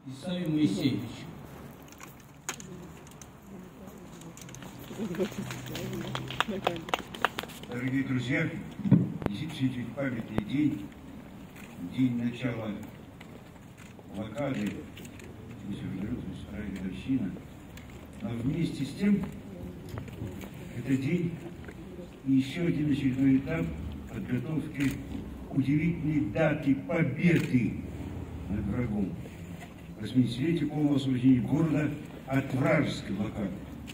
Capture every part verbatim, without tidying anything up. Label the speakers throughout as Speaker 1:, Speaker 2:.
Speaker 1: Исаию Моисеевичу.
Speaker 2: Дорогие друзья, действительно памятный день, день начала блокады, вторая годовщина. Но вместе с тем, это день и еще один очередной этап подготовки удивительной даты победы над врагом. восьмидесятилетие полного освобождения города от вражеской блокады.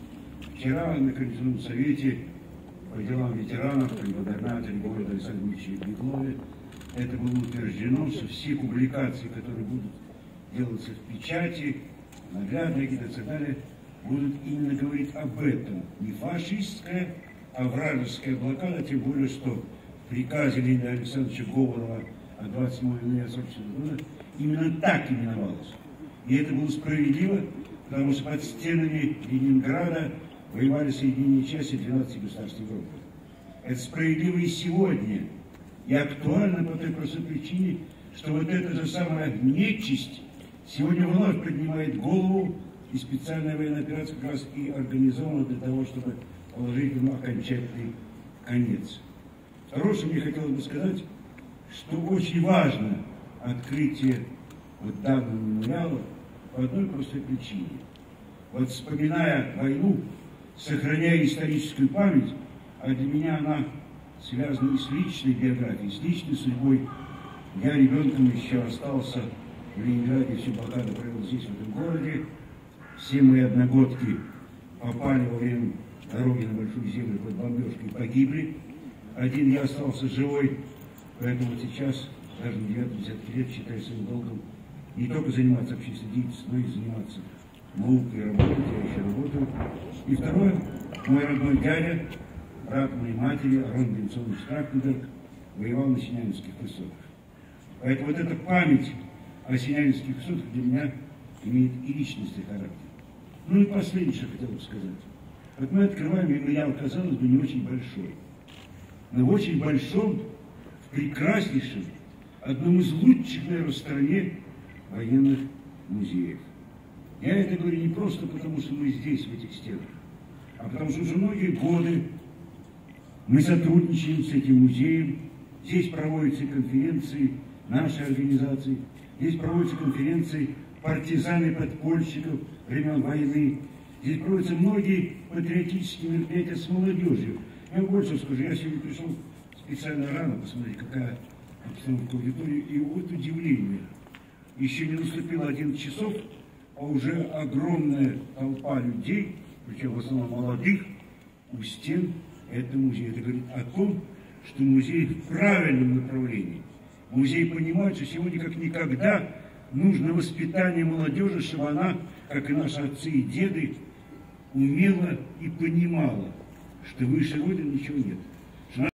Speaker 2: Вчера на Координационном совете по делам ветеранов при губернаторе города Александре Ильиче Беглове это было утверждено, что все публикации, которые будут делаться в печати, наглядные и так далее, будут именно говорить об этом. Не фашистская, а вражеская блокада, тем более, что в приказе Леонида Александровича Говорова от двадцать седьмого января сорок четвёртого года именно так именовалось. И это было справедливо, потому что под стенами Ленинграда воевали соединения части двенадцати государств Европы. Это справедливо и сегодня, и актуально по той простой причине, что вот эта же самая нечисть сегодня вновь поднимает голову, и специальная военная операция как раз и организована для того, чтобы положить ему окончательный конец. Второе, что мне хотелось бы сказать, что очень важно открытие вот данного мемориала по одной простой причине. Вот вспоминая войну, сохраняя историческую память, а для меня она связана и с личной биографией, с личной судьбой. Я ребенком еще остался в Ленинграде, всю блокаду провел здесь, в этом городе. Все мои одногодки попали во время дороги на Большую Землю под бомбежкой и погибли. Один я остался живой, поэтому сейчас, даже на девятом десятке лет, считаю своим долгом не только заниматься общественной деятельностью, но и заниматься наукой, работать, я еще работаю. И второе, мой родной дядя, брат моей матери, Арон Бенцович Трахтенберг, воевал на Синявинских высотах. Поэтому вот эта память о Синявинских высотах для меня имеет и личностный характер. Ну и последнее, что хотел бы сказать. Вот мы открываем мемориал, казалось бы, не очень большой, но в очень большом, в прекраснейшем, одном из лучших, наверное, в стране военных музеев. Я это говорю не просто потому, что мы здесь, в этих стенах, а потому что уже многие годы мы сотрудничаем с этим музеем. Здесь проводятся конференции нашей организации, здесь проводятся конференции партизан и подпольщиков времен войны. Здесь проводятся многие патриотические мероприятия с молодежью. Я больше скажу, я сегодня пришел специально рано посмотреть, какая обстановка аудитории, и вот удивление. Еще не наступило одиннадцать часов, а уже огромная толпа людей, причем в основном молодых, у стен этого музея. Это говорит о том, что музей в правильном направлении. Музей понимает, что сегодня как никогда нужно воспитание молодежи, чтобы она, как и наши отцы и деды, умела и понимала, что выше Родины ничего нет.